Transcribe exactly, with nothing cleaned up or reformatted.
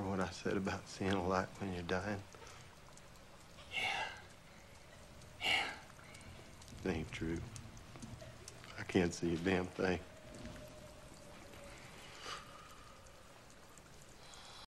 what I said about seeing a light when you're dying? Yeah. Yeah. It ain't true. I can't see a damn thing.